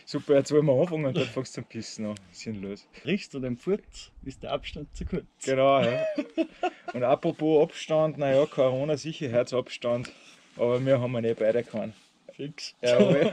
Super, jetzt wollen wir anfangen und dann fängst du zum Pissen an. Sinnlos. Riechst du den Furz, ist der Abstand zu kurz. Genau, ja. Und apropos Abstand, naja, Corona-Sicherheitsabstand, aber wir haben ja nicht beide keinen. Fix. Jawohl.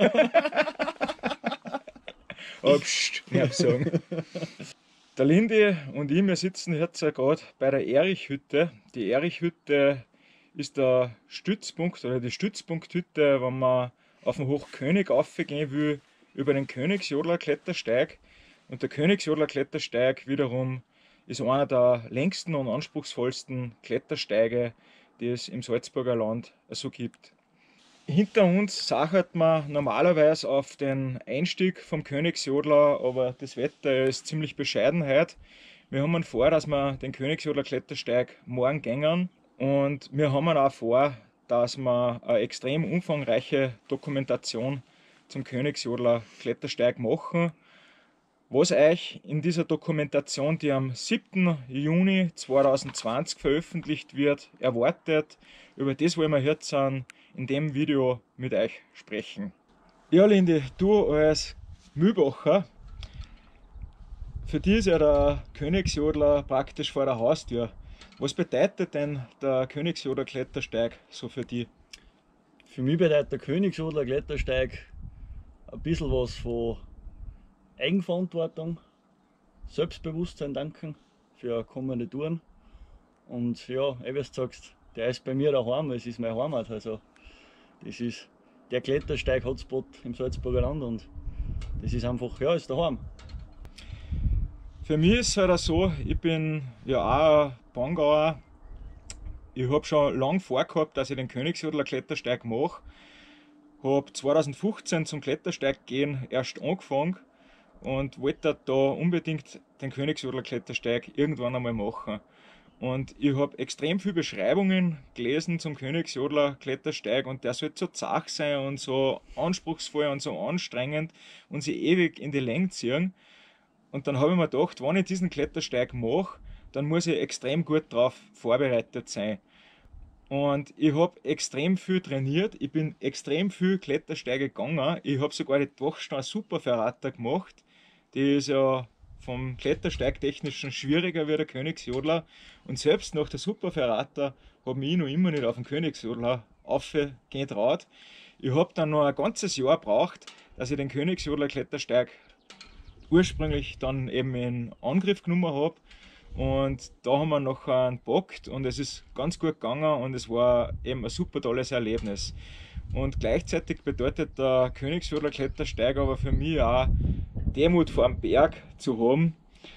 Aber pst, nicht sagen. Der Lindi und ich, wir sitzen jetzt ja gerade bei der Erichhütte. Die Erichhütte ist der Stützpunkt oder die Stützpunkthütte, wenn man auf den Hochkönig raufgehen will, über den Königsjodler Klettersteig. Und der Königsjodler Klettersteig wiederum ist einer der längsten und anspruchsvollsten Klettersteige, die es im Salzburger Land so gibt. Hinter uns sachert man normalerweise auf den Einstieg vom Königsjodler, aber das Wetter ist ziemlich bescheiden heute. Wir haben vor, dass wir den Königsjodler Klettersteig morgen gängen und wir haben auch vor, dass wir eine extrem umfangreiche Dokumentation zum Königsjodler Klettersteig machen. Was euch in dieser Dokumentation, die am 7. Juni 2020 veröffentlicht wird, erwartet, über das wollen wir jetzt in dem Video mit euch sprechen. Ja, Lindi, du als Mühlbacher, für dich ist ja der Königsjodler praktisch vor der Haustür. Was bedeutet denn der Königsjodler Klettersteig so für dich? Für mich bedeutet der Königsjodler Klettersteig ein bisschen was von Eigenverantwortung, Selbstbewusstsein danken für kommende Touren. Und ja, wie du sagst, der ist bei mir daheim, es ist meine Heimat. Also das ist der Klettersteig-Hotspot im Salzburger Land und das ist einfach, ja, ist daheim. Für mich ist es halt auch so, ich bin ja auch ein Bangauer. Ich habe schon lange vorgehabt, dass ich den Königsjodler Klettersteig mache. Habe 2015 zum Klettersteig gehen erst angefangen und wollte da unbedingt den Königsjodler Klettersteig irgendwann einmal machen. Und ich habe extrem viele Beschreibungen gelesen zum Königsjodler Klettersteig und der soll so zart sein und so anspruchsvoll und so anstrengend und sich ewig in die Länge ziehen. Und dann habe ich mir gedacht, wenn ich diesen Klettersteig mache, dann muss ich extrem gut darauf vorbereitet sein. Und ich habe extrem viel trainiert, ich bin extrem viel Klettersteige gegangen. Ich habe sogar die Dachstein Superferrata gemacht. Die ist ja vom Klettersteigtechnischen schwieriger wie der Königsjodler. Und selbst nach der Superferrata habe ich noch immer nicht auf den Königsjodler aufgetraut. Ich habe dann noch ein ganzes Jahr gebraucht, dass ich den Königsjodler Klettersteig ursprünglich dann eben in Angriff genommen habe. Und da haben wir nachher gepackt und es ist ganz gut gegangen und es war eben ein super tolles Erlebnis. Und gleichzeitig bedeutet der Königsjodler Klettersteig aber für mich auch Demut vor dem Berg zu haben,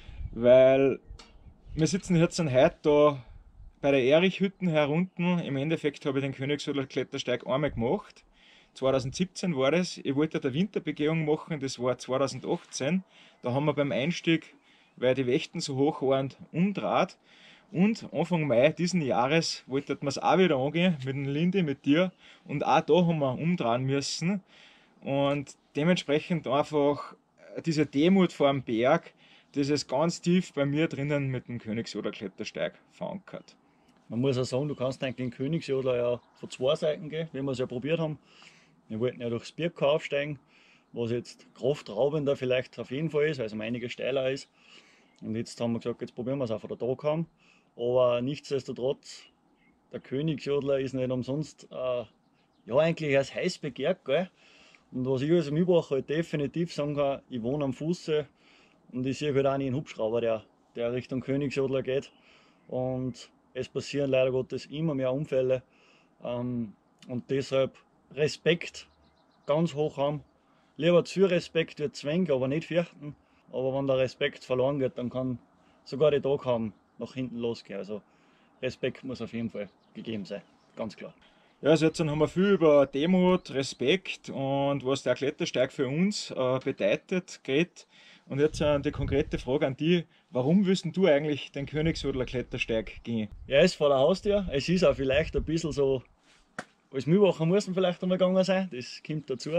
weil wir sitzen jetzt heute da bei der Erichhütten herunten. Im Endeffekt habe ich den Königsjodler Klettersteig einmal gemacht. 2017 war das. Ich wollte eine Winterbegehung machen, das war 2018. Da haben wir beim Einstieg, weil die Wächten so hoch waren, umdraht. Und Anfang Mai diesen Jahres wollten wir es auch wieder angehen, mit dem Lindi, mit dir. Und auch da haben wir umdrehen müssen. Und dementsprechend einfach diese Demut vor dem Berg, das ist ganz tief bei mir drinnen mit dem Königsjodler Klettersteig verankert. Man muss auch sagen, du kannst eigentlich den Königsjodler ja von zwei Seiten gehen, wie wir es ja probiert haben. Wir wollten ja durchs Birka aufsteigen, was jetzt kraftraubender vielleicht auf jeden Fall ist, weil es um einiges steiler ist. Und jetzt haben wir gesagt, jetzt probieren wir es auch von der Tag. Aber nichtsdestotrotz, der Königsjodler ist nicht umsonst ja, eigentlich als heiß begehrt. Gell? Und was ich als Mühlbacher halt definitiv sagen kann, ich wohne am Fuße und ich sehe halt auch nicht einen Hubschrauber, der Richtung Königsjodler geht. Und es passieren leider Gottes immer mehr Unfälle. Und deshalb Respekt ganz hoch haben. Lieber zu viel Respekt wird zwängen, aber nicht fürchten. Aber wenn der Respekt verloren geht, dann kann sogar die Tag haben nach hinten losgehen. Also Respekt muss auf jeden Fall gegeben sein, ganz klar. Ja, also jetzt haben wir viel über Demut, Respekt und was der Klettersteig für uns bedeutet geredet. Und jetzt die konkrete Frage an dich, warum willst du eigentlich den Königsjodler Klettersteig gehen? Er ist vor der Haustür, es ist auch vielleicht ein bisschen so, als Mühlbacher muss man vielleicht einmal gegangen sein, das kommt dazu.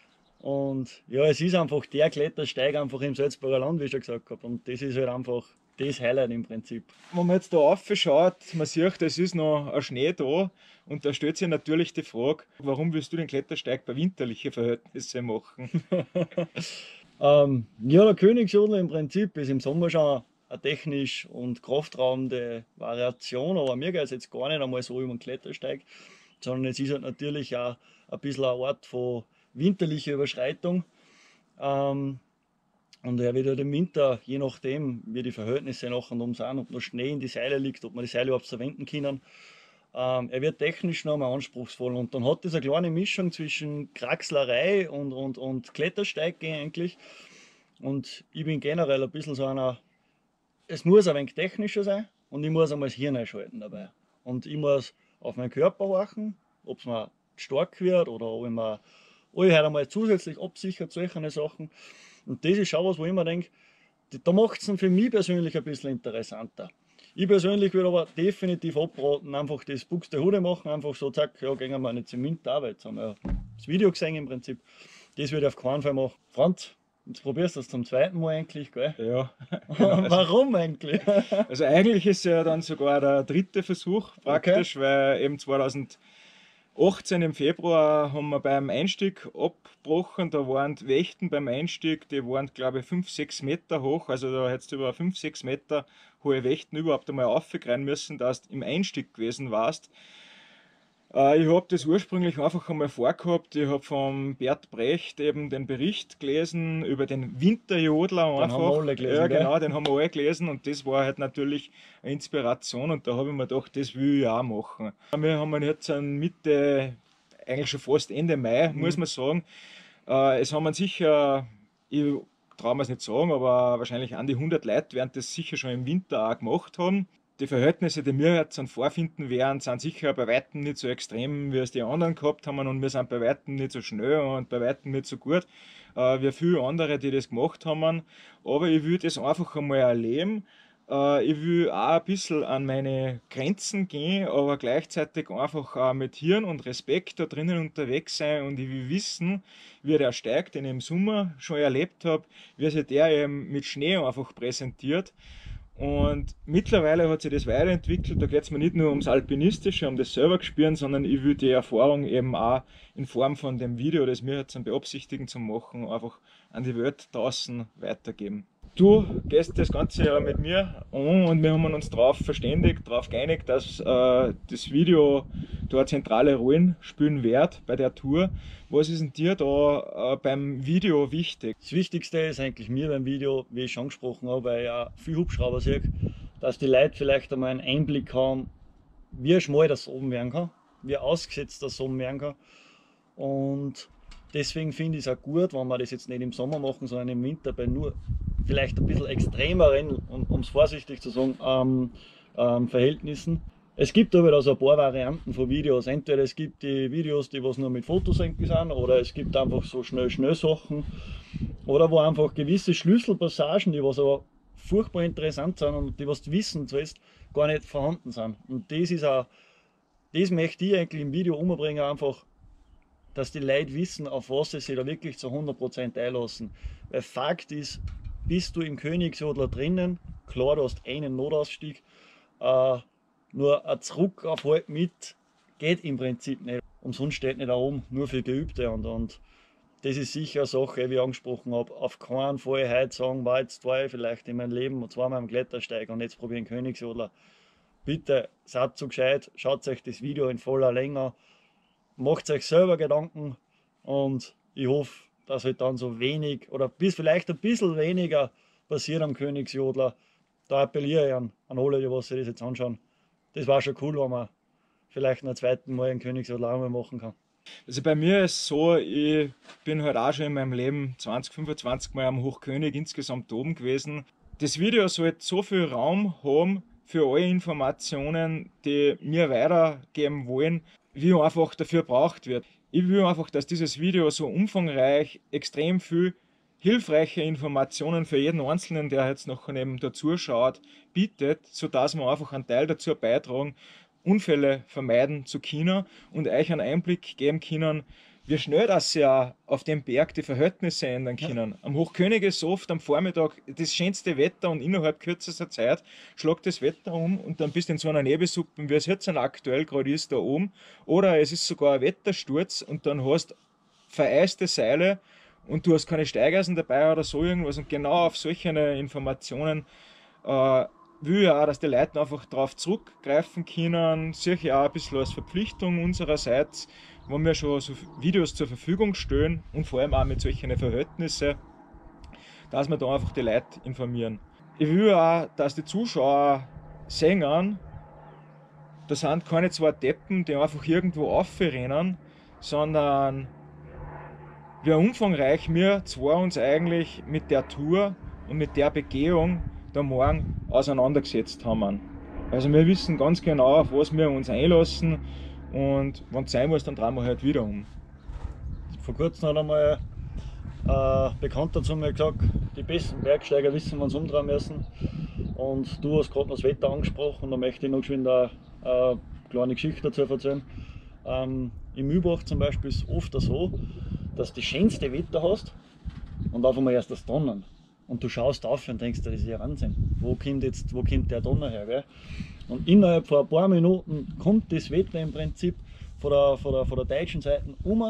Und ja, es ist einfach der Klettersteig einfach im Salzburger Land, wie ich schon gesagt habe. Und das ist halt einfach das Highlight im Prinzip. Wenn man jetzt da raufschaut, man sieht, es ist noch ein Schnee da und da stellt sich natürlich die Frage, warum willst du den Klettersteig bei winterlichen Verhältnissen machen? Ja, der Königsjodler im Prinzip ist im Sommer schon eine technisch und kraftraubende Variation, aber mir geht es jetzt gar nicht einmal so über den Klettersteig, sondern es ist halt natürlich auch ein bisschen eine Art von winterlicher Überschreitung. Und er wird halt im Winter, je nachdem, wie die Verhältnisse nachher sind, ob noch Schnee in die Seile liegt, ob man die Seile überhaupt verwenden können, er wird technisch noch einmal anspruchsvoll. Und dann hat das eine kleine Mischung zwischen Kraxlerei und Klettersteig eigentlich. Und ich bin generell ein bisschen so einer, es muss ein wenig technischer sein und ich muss einmal das Hirn einschalten dabei. Und ich muss auf meinen Körper wachen, ob es mir stark wird oder ob ich mir halt einmal zusätzlich absichert, solche Sachen. Und das ist schon was, wo ich mir denke, da macht es für mich persönlich ein bisschen interessanter. Ich persönlich würde aber definitiv abraten, einfach das Buxtehude machen, einfach so, zack, ja, gehen wir nicht zum Winter, jetzt haben wir ja das Video gesehen im Prinzip. Das würde ich auf keinen Fall machen. Franz, jetzt probierst du das zum zweiten Mal eigentlich, gell? Ja. Warum eigentlich? Also eigentlich ist ja dann sogar der dritte Versuch praktisch, weil eben 2018 im Februar haben wir beim Einstieg abgebrochen, da waren die Wächten beim Einstieg, die waren glaube ich 5, 6 Meter hoch, also da hättest du über 5, 6 Meter hohe Wächten überhaupt einmal aufkreien müssen, dass du im Einstieg gewesen warst. Ich habe das ursprünglich einfach einmal vorgehabt. Ich habe vom Bert Brecht eben den Bericht gelesen über den Winterjodler einfach. Den haben wir alle gelesen, ja, gell? genau, den haben wir alle gelesen und das war halt natürlich eine Inspiration und da habe ich mir gedacht, das will ich auch machen. Wir haben jetzt Mitte, eigentlich schon fast Ende Mai, muss man sagen. Es haben sicher, ich traue mir es nicht sagen, aber wahrscheinlich an die 100 Leute werden das sicher schon im Winter auch gemacht haben. Die Verhältnisse, die wir jetzt vorfinden werden, sind sicher bei weitem nicht so extrem, wie es die anderen gehabt haben und wir sind bei weitem nicht so schnell und bei weitem nicht so gut wie viele andere, die das gemacht haben. Aber ich will das einfach einmal erleben. Ich will auch ein bisschen an meine Grenzen gehen, aber gleichzeitig einfach auch mit Hirn und Respekt da drinnen unterwegs sein und ich will wissen, wie der Steig, den ich im Sommer schon erlebt habe, wie sich der eben mit Schnee einfach präsentiert. Und mittlerweile hat sich das weiterentwickelt. Da geht es mir nicht nur ums Alpinistische, um das selber spüren, sondern ich will die Erfahrung eben auch in Form von dem Video, das wir jetzt beabsichtigen zu machen, einfach an die Welt draußen weitergeben. Du gehst das Ganze ja mit mir an und wir haben uns darauf verständigt, darauf geeinigt, dass das Video da eine zentrale Rolle spielen wird bei der Tour. Was ist denn dir da beim Video wichtig? Das Wichtigste ist eigentlich mir beim Video, wie ich schon angesprochen habe, weil ich ja viel Hubschrauber sehe, dass die Leute vielleicht einmal einen Einblick haben, wie schmal das oben werden kann, wie ausgesetzt das oben werden kann. Und deswegen finde ich es auch gut, wenn wir das jetzt nicht im Sommer machen, sondern im Winter bei nur vielleicht ein bisschen extremeren, um es vorsichtig zu sagen, Verhältnissen. Es gibt aber also ein paar Varianten von Videos. Entweder es gibt die Videos, die was nur mit Fotos sind, oder es gibt einfach so schnell Sachen. Oder wo einfach gewisse Schlüsselpassagen, die was aber furchtbar interessant sind und die was du wissen sollst, gar nicht vorhanden sind. Und das ist auch, das möchte ich eigentlich im Video umbringen, einfach, dass die Leute wissen, auf was sie sich da wirklich zu 100% einlassen. Weil Fakt ist, bist du im Königsjodler drinnen, klar, du hast einen Notausstieg, nur ein Zurück auf halt mit geht im Prinzip nicht. Umsonst steht nicht da oben, nur für Geübte. Und das ist sicher eine Sache, wie ich angesprochen habe. Auf keinen Fall heute sagen, jetzt war ich vielleicht in meinem Leben zweimal am Klettersteig und jetzt probiere ich den Königsjodler. Bitte seid so gescheit, schaut euch das Video in voller Länge, macht euch selber Gedanken und ich hoffe, dass halt dann so wenig oder vielleicht ein bisschen weniger passiert am Königsjodler. Da appelliere ich an alle, die was sich das jetzt anschauen. Das war schon cool, wenn man vielleicht einen zweiten Mal einen Königsjodler einmal machen kann. Also bei mir ist es so, ich bin halt auch schon in meinem Leben 20, 25 Mal am Hochkönig insgesamt oben gewesen. Das Video sollte so viel Raum haben für alle Informationen, die mir weitergeben wollen, wie einfach dafür braucht wird. Ich will einfach, dass dieses Video so umfangreich, extrem viel hilfreiche Informationen für jeden Einzelnen, der jetzt noch neben dazu schaut, bietet, sodass wir einfach einen Teil dazu beitragen, Unfälle vermeiden zu können und euch einen Einblick geben können, wie schnell das ja auf dem Berg die Verhältnisse ändern können. Am Hochkönig ist oft am Vormittag das schönste Wetter und innerhalb kürzester Zeit schlägt das Wetter um und dann bist du in so einer Nebelsuppe, wie es jetzt aktuell gerade ist, da oben. Oder es ist sogar ein Wettersturz und dann hast vereiste Seile und du hast keine Steigeisen dabei oder so irgendwas. Und genau auf solche Informationen will ich auch, dass die Leute einfach darauf zurückgreifen können. Sehe ich auch ein bisschen als Verpflichtung unsererseits, wo wir schon so Videos zur Verfügung stellen und vor allem auch mit solchen Verhältnissen, dass wir da einfach die Leute informieren. Ich will auch, dass die Zuschauer sehen, da sind keine zwei Deppen, die einfach irgendwo aufrennen, sondern wie umfangreich wir zwei uns eigentlich mit der Tour und mit der Begehung da morgen auseinandergesetzt haben. Also wir wissen ganz genau, auf was wir uns einlassen und wenn es sein muss, dann drehen wir halt wieder um. Vor kurzem hat einmal ein Bekannter zu mir gesagt, die besten Bergsteiger wissen, wann sie umdrehen müssen. Und du hast gerade das Wetter angesprochen und da möchte ich noch geschwind eine kleine Geschichte dazu erzählen. Im Mühlbach zum Beispiel ist es oft so, dass du das schönste Wetter hast und auf einmal erst das Donnern. Und du schaust auf und denkst, das ist ja Wahnsinn. Wo kommt der Donner her? Gell? Und innerhalb von ein paar Minuten kommt das Wetter im Prinzip von der deutschen Seite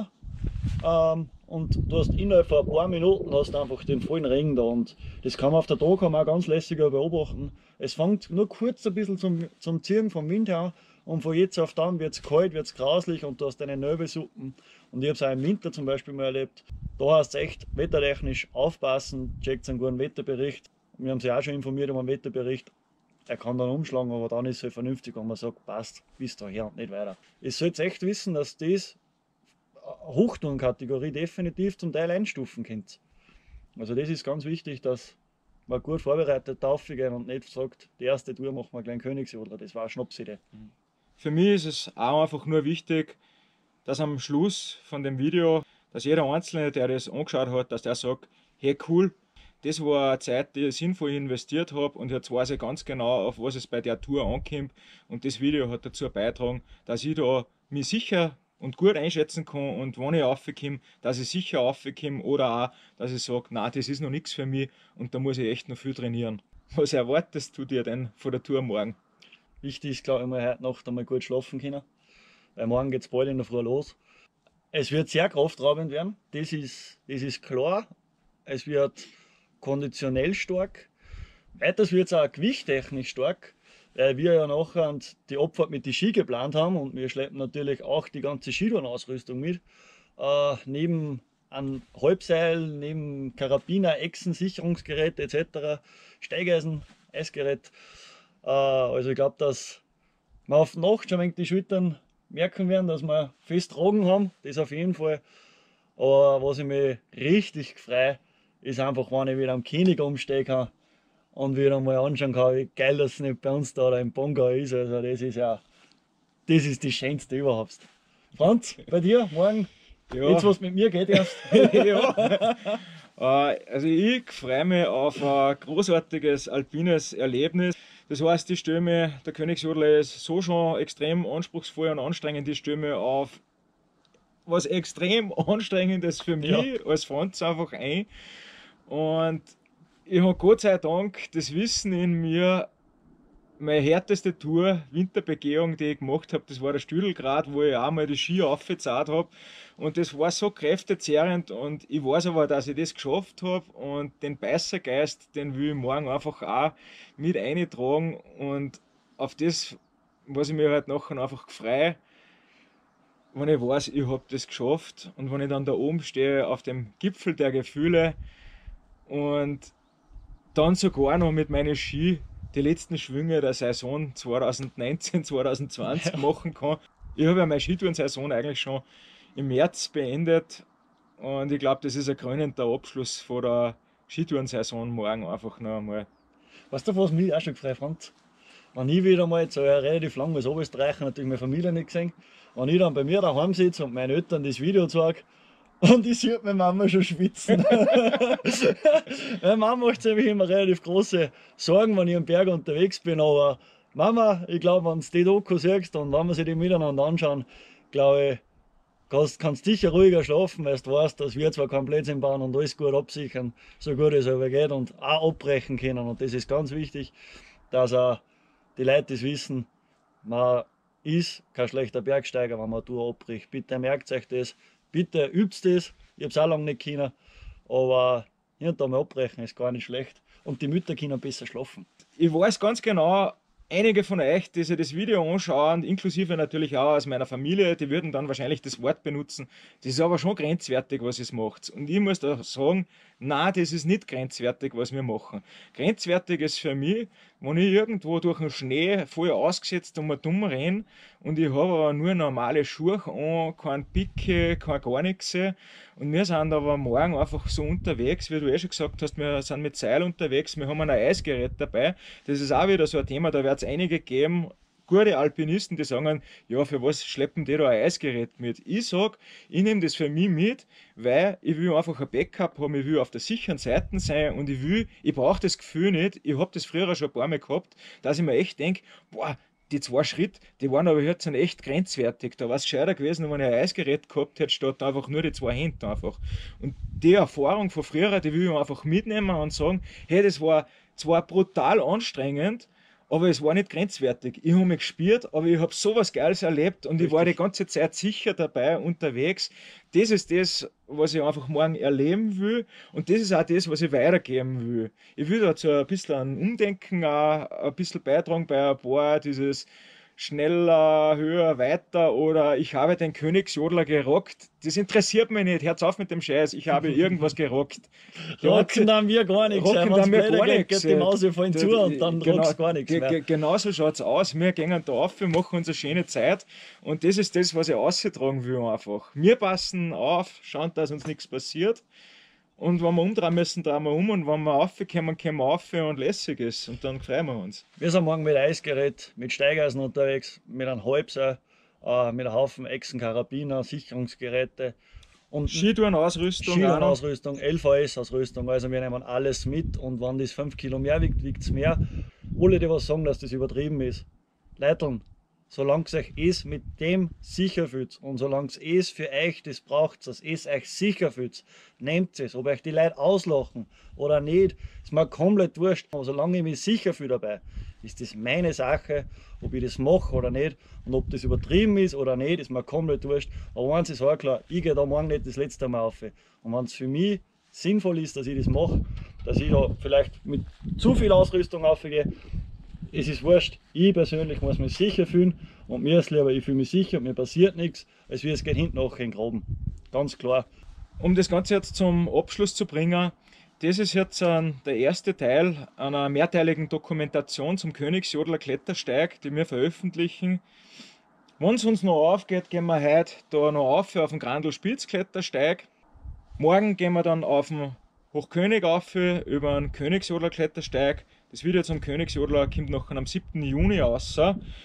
und du hast innerhalb von ein paar Minuten hast einfach den vollen Regen da. Und das kann man auf der Tag auch ganz lässiger beobachten. Es fängt nur kurz ein bisschen zum Ziehen vom Wind her und von jetzt auf dann wird es kalt, wird es grauslich und du hast deine Nebelsuppen. Und ich habe es auch im Winter zum Beispiel mal erlebt. Da hast du echt wettertechnisch aufpassen, checkt einen guten Wetterbericht. Wir haben sie auch schon informiert um einen Wetterbericht. Er kann dann umschlagen, aber dann ist es halt vernünftig, wenn man sagt, passt, bis daher und nicht weiter. Ich sollte echt wissen, dass das Hochtourenkategorie definitiv zum Teil einstufen könnt. Also das ist ganz wichtig, dass man gut vorbereitet aufgehen und nicht sagt, die erste Tour machen wir gleich Königsjodler, das war eine Schnapsidee. Für mich ist es auch einfach nur wichtig, dass am Schluss von dem Video, dass jeder Einzelne, der das angeschaut hat, dass der sagt, hey cool, das war eine Zeit, die ich sinnvoll investiert habe und jetzt weiß ich ganz genau, auf was es bei der Tour ankommt und das Video hat dazu beigetragen, dass ich da mich sicher und gut einschätzen kann und wenn ich raufkomme, dass ich sicher raufkomme oder auch, dass ich sage, nein, das ist noch nichts für mich und da muss ich echt noch viel trainieren. Was erwartest du dir denn von der Tour morgen? Wichtig ist, glaube ich, mal heute Nacht einmal gut schlafen können, weil morgen geht es bald in der Früh los. Es wird sehr kraftraubend werden, das ist klar. Es wird konditionell stark. Weiters wird es auch gewichttechnisch stark, weil wir ja nachher die Abfahrt mit den Ski geplant haben und wir schleppen natürlich auch die ganze Skitourenausrüstung mit. Neben einem Halbseil, neben Karabiner, Echsen, Sicherungsgerät etc., Steigeisen, Eisgerät. Also ich glaube, dass wir auf die Nacht schon ein wenig die Schultern merken werden, dass wir fest tragen haben, das auf jeden Fall. Aber was ich mich richtig freue, ist einfach, wenn ich wieder am König umstehen kann und wieder mal anschauen kann, wie geil das nicht bei uns da im Bongau ist. Also das ist die schönste überhaupt. Franz, bei dir morgen, Ja. jetzt was mit mir geht erst. Ja. Also ich freue mich auf ein großartiges alpines Erlebnis. Das heißt, ich stelle mir, der Königsjodler ist so schon extrem anspruchsvoll und anstrengend, ich stelle mir auf was extrem Anstrengendes für mich als Franz einfach ein. Und ich habe Gott sei Dank das Wissen in mir, meine härteste Tour, Winterbegehung, die ich gemacht habe, das war der Stüdelgrat, wo ich auch mal die Ski aufgezahlt habe. Und das war so kräftezehrend und ich weiß aber, dass ich das geschafft habe und den Beißergeist, den will ich morgen einfach auch mit eintragen und auf das, was ich mir halt nachher einfach freue, wenn ich weiß, ich habe das geschafft und wenn ich dann da oben stehe auf dem Gipfel der Gefühle und dann sogar noch mit meinen Ski die letzten Schwünge der Saison 2019, 2020 machen kann. Ich habe ja meine Skitourensaison eigentlich schon im März beendet und ich glaube, das ist ein krönender Abschluss von der Skitourensaison morgen einfach noch einmal. Weißt du, was mich auch schon gefreut, Franz? Wenn ich wieder mal jetzt relativ lang als Oberösterreicher natürlich meine Familie nicht gesehen, wenn ich dann bei mir daheim sitze und meinen Eltern das Video zeige und ich sehe meine Mama schon schwitzen. Meine Mama macht sich immer relativ große Sorgen, wenn ich am Berg unterwegs bin, aber Mama, ich glaube, wenn du die Doku siehst und wenn wir sie die miteinander anschauen, glaube ich, kannst sicher ruhiger schlafen, weil du weißt, dass wir zwar keinen Blödsinn bauen und alles gut absichern, so gut es aber geht und auch abbrechen können. Und das ist ganz wichtig, dass auch die Leute das wissen. Man ist kein schlechter Bergsteiger, wenn man Tour abbricht. Bitte merkt euch das, bitte übt das. Ich habe es auch lange nicht können, aber hier und da mal abbrechen ist gar nicht schlecht. Und die Mütter können besser schlafen. Ich weiß ganz genau, einige von euch, die sich das Video anschauen, inklusive natürlich auch aus meiner Familie, die würden dann wahrscheinlich das Wort benutzen. Das ist aber schon grenzwertig, was ihr macht. Und ich muss da sagen, nein, das ist nicht grenzwertig, was wir machen. Grenzwertig ist für mich, wenn ich irgendwo durch den Schnee voll ausgesetzt und mal dumm renne und ich habe aber nur normale Schuhe an, kein Picke, kein gar nichts. Und wir sind aber morgen einfach so unterwegs, wie du schon gesagt hast, wir sind mit Seil unterwegs, wir haben ein Eisgerät dabei. Das ist auch wieder so ein Thema, da wird es einige geben, gute Alpinisten, die sagen, ja, für was schleppen die da ein Eisgerät mit? Ich sage, ich nehme das für mich mit, weil ich will einfach ein Backup haben, ich will auf der sicheren Seite sein und ich brauche das Gefühl nicht, ich habe das früher schon ein paar Mal gehabt, dass ich mir echt denke, boah, die 2 Schritte, die waren aber jetzt echt grenzwertig. Da war es gescheiter gewesen, wenn ich ein Eisgerät gehabt hätte, statt einfach nur die 2 Hände einfach. Und die Erfahrung von früher, die will ich einfach mitnehmen und sagen, hey, das war zwar brutal anstrengend, aber es war nicht grenzwertig. Ich habe mich gespürt, aber ich habe sowas Geiles erlebt und ich war die ganze Zeit sicher dabei unterwegs. Das ist das, was ich einfach morgen erleben will und das ist auch das, was ich weitergeben will. Ich will dazu ein bisschen ein Umdenken, auch ein bisschen beitragen bei ein paar, dieses schneller, höher, weiter oder ich habe den Königsjodler gerockt. Das interessiert mich nicht. Hört auf mit dem Scheiß. Ich habe irgendwas gerockt. Rocken haben wir gar nichts. Rocken haben wir gar nichts. Geht die Maus vorhin zu und dann rockst gar nichts mehr. Genauso schaut es aus. Wir gehen da auf, wir machen uns eine schöne Zeit und das ist das, was ich ausgetragen will einfach. Wir passen auf, schauen, dass uns nichts passiert. Und wenn wir umdrehen müssen, drehen wir um und wenn wir raufkommen, kommen wir rauf und lässig ist. Und dann freuen wir uns. Wir sind morgen mit Eisgerät, mit Steigeisen unterwegs, mit einem Halbseil, mit einem Haufen Echsen, Karabiner, Sicherungsgeräte. Und Skitourenausrüstung, LVS-Ausrüstung. Also wir nehmen alles mit und wenn das 5 Kilo mehr wiegt, wiegt es mehr. Alle, die was sagen, dass das übertrieben ist. Leute, solange ihr euch es mit dem sicher fühlt und solange es für euch das braucht, dass es euch sicher fühlt, nehmt es. Ob euch die Leute auslachen oder nicht, ist mir komplett wurscht. Aber solange ich mich sicher fühle dabei, ist das meine Sache, ob ich das mache oder nicht. Und ob das übertrieben ist oder nicht, ist mir komplett wurscht. Aber eins ist auch klar, ich gehe da morgen nicht das letzte Mal auf. Und wenn es für mich sinnvoll ist, dass ich das mache, dass ich da vielleicht mit zu viel Ausrüstung aufgehe, es ist wurscht, ich persönlich muss mich sicher fühlen und mir ist lieber, ich fühle mich sicher, mir passiert nichts, als wie es geht hinten nachher in den Graben. Ganz klar. Um das Ganze jetzt zum Abschluss zu bringen, das ist jetzt der erste Teil einer mehrteiligen Dokumentation zum Königsjodler Klettersteig, die wir veröffentlichen. Wenn es uns noch aufgeht, gehen wir heute da noch auf den Grandl-Spitz-Klettersteig. Morgen gehen wir dann auf den Hochkönig auf über den Königsjodler Klettersteig. Das Video zum Königsjodler kommt noch am 7. Juni raus.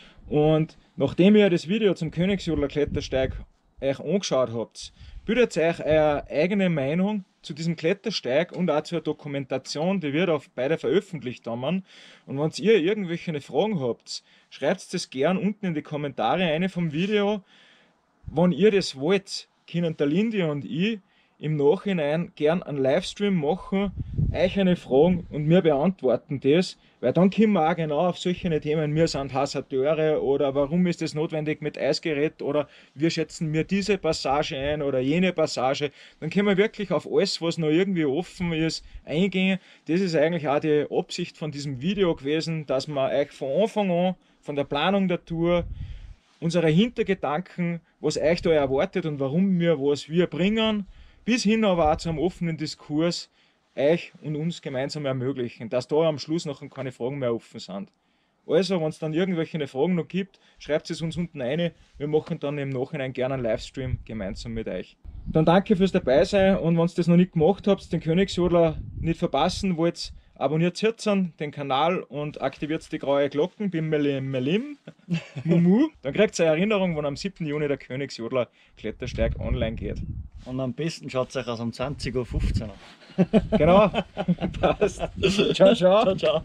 Und nachdem ihr das Video zum Königsjodler Klettersteig euch angeschaut habt, bildet euch eure eigene Meinung zu diesem Klettersteig und auch zur Dokumentation, die wird auf beide veröffentlicht haben. Und wenn ihr irgendwelche Fragen habt, schreibt das gern unten in die Kommentare rein vom Video. Wenn ihr das wollt, können der Lindy und ich im Nachhinein gern einen Livestream machen, euch eine Fragen und wir beantworten das, weil dann kommen wir auch genau auf solche Themen, wir sind Hasardeure oder warum ist es notwendig mit Eisgerät oder wir schätzen wir diese Passage ein oder jene Passage, dann können wir wirklich auf alles, was noch irgendwie offen ist, eingehen. Das ist eigentlich auch die Absicht von diesem Video gewesen, dass wir euch von Anfang an, von der Planung der Tour, unsere Hintergedanken, was euch da erwartet und warum wir was wir bringen, bis hin aber auch zum offenen Diskurs euch und uns gemeinsam ermöglichen, dass da am Schluss noch keine Fragen mehr offen sind. Also, wenn es dann irgendwelche Fragen noch gibt, schreibt es uns unten rein. Wir machen dann im Nachhinein gerne einen Livestream gemeinsam mit euch. Dann danke fürs Dabeisein und wenn ihr das noch nicht gemacht habt, den Königsjodler nicht verpassen wollt, abonniert jetzt den Kanal und aktiviert die graue Glocken, bim melim, mumu. Dann kriegt ihr eine Erinnerung, wenn am 7. Juni der Königsjodler Klettersteig online geht. Und am besten schaut es euch aus um 20:15 Uhr an. Genau, passt. Ciao, ciao. Ciao, ciao.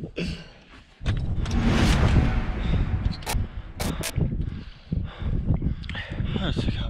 Also, ja.